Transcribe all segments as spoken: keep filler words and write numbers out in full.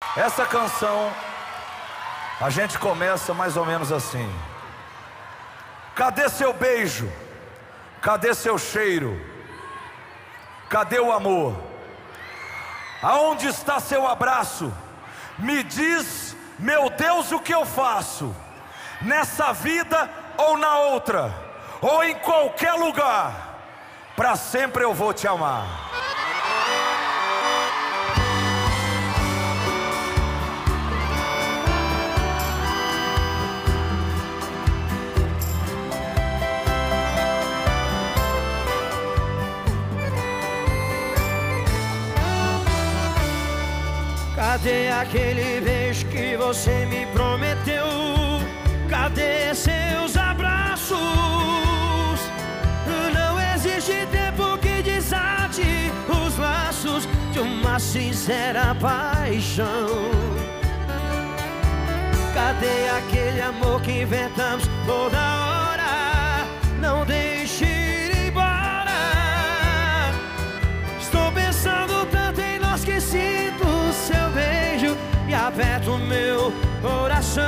Essa canção a gente começa mais ou menos assim: cadê seu beijo? Cadê seu cheiro? Cadê o amor? Aonde está seu abraço? Me diz, meu Deus, o que eu faço? Nessa vida ou na outra, ou em qualquer lugar, para sempre eu vou te amar. Cadê aquele beijo que você me prometeu? Cadê seus abraços? Não existe tempo que desate os laços de uma sincera paixão. Cadê aquele amor que inventamos toda hora? Não deixe ir embora. Estou pensando tanto em nós que sinto seu beijo e aperta o meu coração.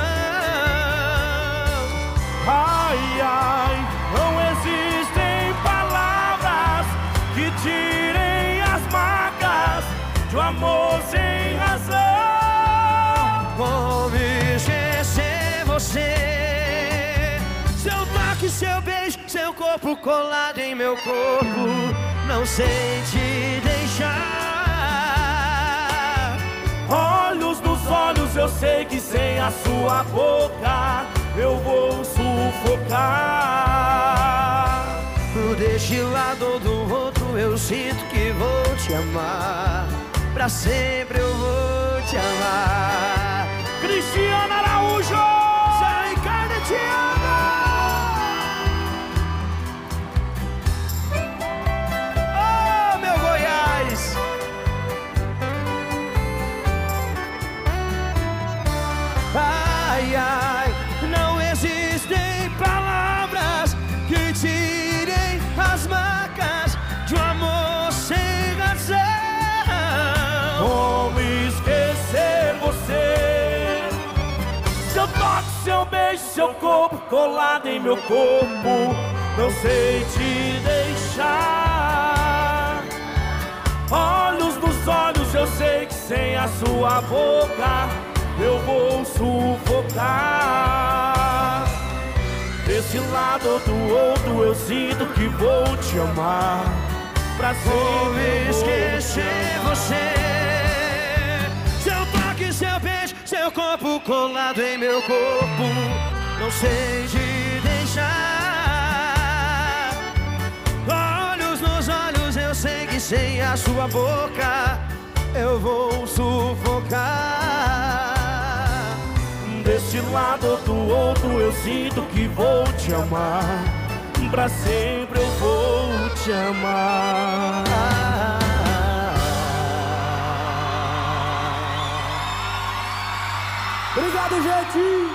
Ai, ai, não existem palavras que tirem as marcas de um amor sem razão. Como esquecer você? Seu toque, seu beijo, seu corpo colado em meu corpo, não sei te deixar. Olhos nos olhos, eu sei que sem a sua boca eu vou sufocar. Deste lado ou do outro eu sinto que vou te amar. Pra sempre eu vou te amar. Cristiano Araújo! Zé Ricardo, te amo! Oh, meu Goiás! Ai, ai, não existem palavras que tirem as marcas de um amor sem razão. Como esquecer você? Seu toque, seu beijo, seu corpo colado em meu corpo, não sei te deixar. Olhos nos olhos, eu sei que sem a sua boca eu vou sufocar. Desse lado ou do outro eu sinto que vou te amar. Pra sempre esquecer você. Seu toque, seu beijo, seu corpo colado em meu corpo, não sei te deixar. Olhos nos olhos, eu sei que sem a sua boca eu vou sufocar. Desse lado ou do outro eu sinto que vou te amar. Pra sempre eu vou te amar. Obrigado, gente!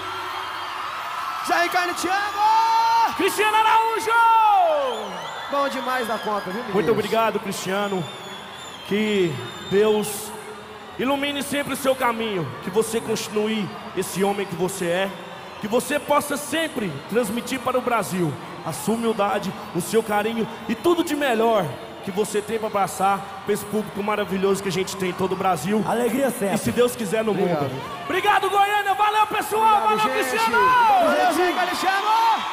Zé Ricardo, te amo! Cristiano Araújo! Bom demais da conta, viu, menino? Muito obrigado, Cristiano. Que Deus ilumine sempre o seu caminho, que você continue esse homem que você é, que você possa sempre transmitir para o Brasil a sua humildade, o seu carinho e tudo de melhor que você tem para passar para esse público maravilhoso que a gente tem em todo o Brasil. Alegria certa. E se Deus quiser no Obrigado. mundo. Obrigado, Goiânia. Valeu, pessoal. Obrigado, valeu, gente. Cristiano. Valeu, Zé Ricardo, te amo!